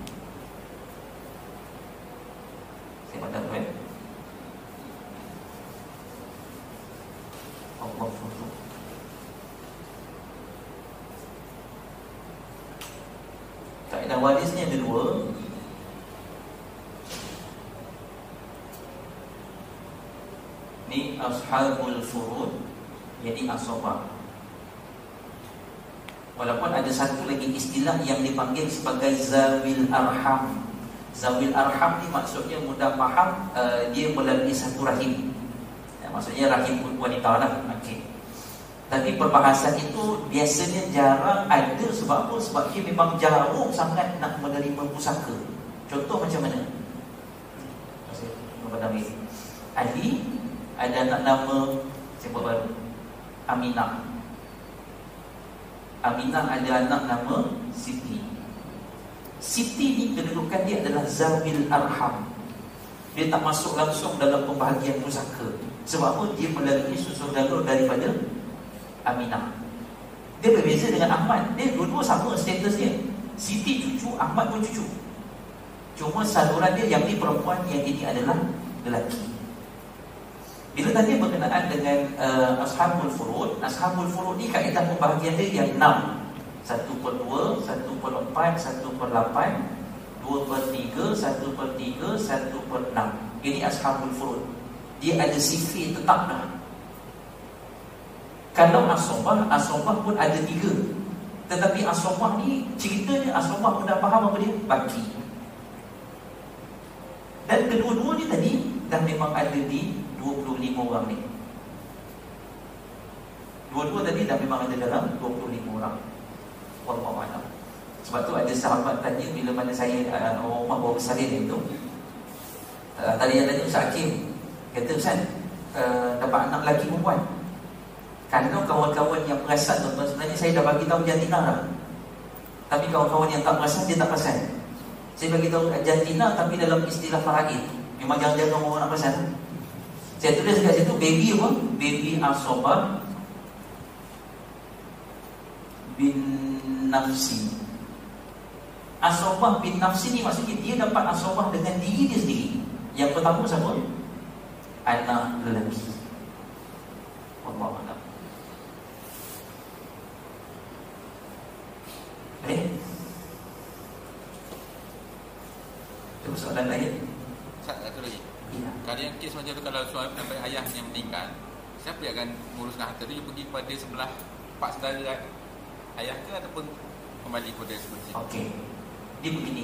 Saya baca tu eh. Allah furud. Kaedah warisnya ada dua. Ni ashabul furud, jadi asabah. Walaupun ada satu lagi istilah yang dipanggil sebagai zawil arham. Zawil arham ni maksudnya mudah faham, uh, dia melalui satu rahim. Ya, maksudnya rahim wanita lah. Okey. Tapi perbahasan itu biasanya jarang ada. Sebab apa? Sebab dia memang jauh sangat nak menerima pusaka. Contoh macam mana? Kepada Amir Ali ada anak nama siapa baru? Aminah. Aminah ada anak nama Siti. Siti ni kedudukan dia adalah zawil arham. Dia tak masuk langsung dalam pembahagian pusaka. Sebab apa? Dia melalui saudara daripada Aminah. Dia berbeza dengan Ahmad. Dia dua-dua sama status dia. Siti cucu, Ahmad pun cucu. Cuma saluran dia yang ni perempuan, yang ini adalah lelaki. Bila tadi berkenaan dengan uh, ashabul furud, ashabul furud ni kaedah pembahagian dia yang enam. Satu per dua, satu per empat, satu per lapan, dua per tiga, satu per tiga, satu per enam. Ini ashabul furud. Dia ada sifat tetap dah. Kalau asabah, asabah pun ada tiga. Tetapi asabah ni ceritanya asabah mudah faham apa dia? Baki. Dan kedua-dua ni tadi dah memang ada di dua puluh lima orang ni. Dua-dua tadi dah memang ada dalam dua puluh lima orang. Wallahu a'lam. Sebab tu ada sahabat tanya bila mana saya uh, rumah bawa bersalin itu. Uh, tadi yang tanya Ustaz Hakim, kata Ustaz, uh, dapat anak lelaki perempuan. Kalau kawan-kawan yang perasan tuan-tuan, sebenarnya saya dah bagi tahu jantina dah. Tapi kawan-kawan yang tak perasan, dia tak perasan. Saya bagi tahu jantina tapi dalam istilah faraid. Memang jangan-jangan orang nak perasan. Saya tulis kat situ baby apa? Baby asabah bin nafsi. Asabah bin nafsi ni maksudnya dia dapat asabah dengan diri dia sendiri. Yang pertama siapa? Anak lelaki. Allah Allah. Eh? Itu soalan lain. Satu lagi. Ya. Kalau yang kes macam tu, kalau suami sampai ayahnya meninggal, siapa yang akan menguruskan harta tu? Dia pergi kepada sebelah pak saudara ayah ke ataupun kembali kepada sebelah sini? Okey. Dia begini.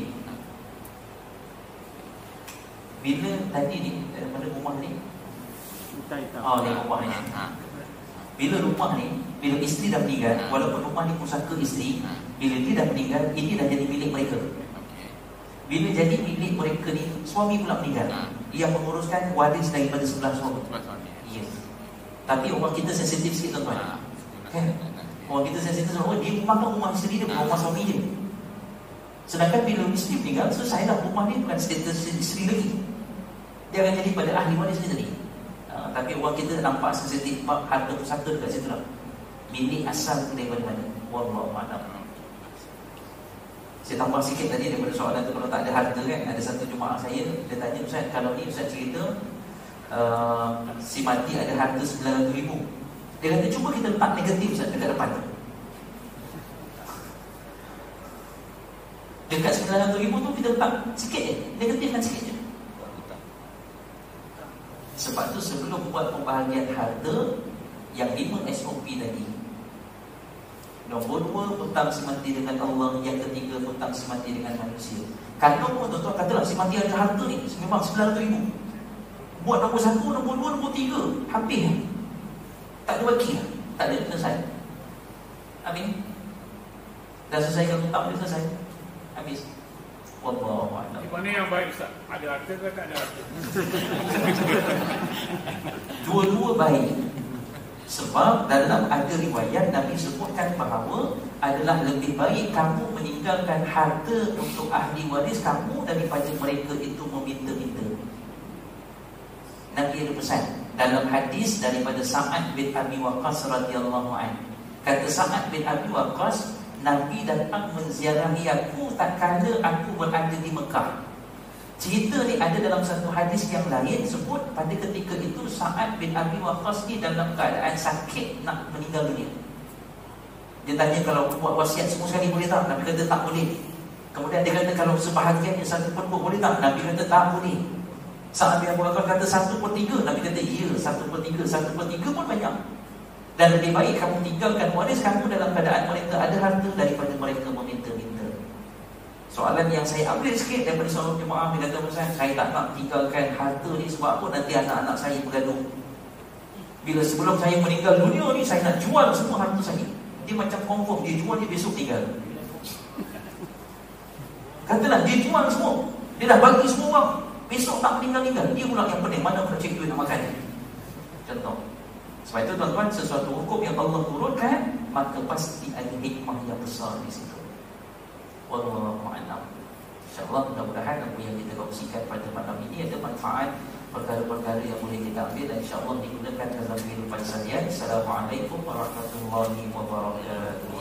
Bila tadi ni daripada rumah ni, oh ni rumah ni. Ha. Bila rumah ni, bila isteri dah meninggal, Ha. walaupun rumah ni pusaka isteri, Ha. bila dia dah meninggal, ini dah jadi milik mereka. Okey. Bila jadi milik mereka ni, suami pula meninggal. Ha. Ia menguruskan waris daripada sebelah suami. Sebelah suami. Ya. Tapi orang kita sensitif sikit tuan-tuan. Ha. Kan? Orang kita sensitif sama dia makan rumah isteri dia, bukan rumah suami dia. Sedangkan bila isteri meninggal, selesai dah, rumah dia bukan status isteri lagi. Dia akan jadi pada ahli waris dia tadi. Uh, tapi orang kita nampak sensitif harta pusaka dekat situ lah. Milik asal daripada mana? Wallahu a'lam. Saya tambah sikit tadi daripada soalan tu, kalau tak ada harta kan. Ada satu jemaah saya, dia tanya, Ustaz, kalau ni Ustaz cerita uh, si mati ada harta sembilan ratus ribu. Dia kata, cuba kita letak negatif Ustaz dekat depan tu. Dekat sembilan ratus ribu tu kita letak sikit je, negatifkan sikit je. Sebab tu sebelum buat pembahagian harta, yang lima S O P tadi. Nombor dua, hutang semati dengan Allah. Yang ketiga, hutang semati dengan manusia. Kalau pun tuan-tuan katalah si mati ada harta ni memang sembilan ratus ribu, buat nombor satu, nombor dua, nombor tiga, habis. Tak ada baki lah. Tak ada, selesai. Amin. Dah selesaikan hutang dia, selesai. Habis. Wallahu a'lam. Di mana yang baik Ustaz? Ada harta ke tak ada harta? Dua-dua baik. Sebab dalam ada riwayat Nabi sebutkan bahawa adalah lebih baik kamu meninggalkan harta untuk ahli waris kamu daripada mereka itu meminta-minta. Nabi ada pesan dalam hadis daripada Sa'ad bin Abi Waqqas radhiyallahu anhu. Kata Sa'ad bin Abi Waqqas, Nabi datang menziarahi aku tak kala aku berada di Mekah. Cerita ni ada dalam satu hadis yang lain sebut pada ketika itu Sa'ad bin Abi Waqqas ni dalam keadaan sakit nak meninggal dunia. Dia tanya kalau buat wasiat semua sekali boleh tak? Nabi kata tak boleh. Kemudian dia kata kalau sebahagian yang satu per dua boleh tak? Nabi kata tak boleh. Sa'ad bin Abi Waqqas kata satu per tiga. Nabi kata iya, satu per tiga. Satu per tiga pun banyak. Dan lebih baik kamu tinggalkan waris kamu dalam keadaan mereka ada harta daripada mereka meminta-minta. Soalan yang saya ambil sikit daripada seorang jemaah, dia kata, Ustaz, saya tak nak tinggalkan harta ni sebab apa? Nanti anak-anak saya bergaduh. Bila sebelum saya meninggal dunia ni, saya nak jual semua harta saya. Dia macam confirm, dia jual, dia besok tinggal. Katalah, dia jual semua, dia dah bagi semua orang, besok tak meninggal-ninggal. Dia pula yang pening, mana nak cek duit nak makan. Contoh. Sebab itu tuan-tuan, sesuatu hukum yang Allah turunkan, maka pasti ada hikmah yang besar di situ. Wallahu a'lam. InsyaAllah mudah-mudahan apa yang kita kongsikan pada malam ini ada manfaat, perkara-perkara yang boleh kita ambil dan insyaAllah digunakan dalam kehidupan seharian. Assalamualaikum warahmatullahi wabarakatuh.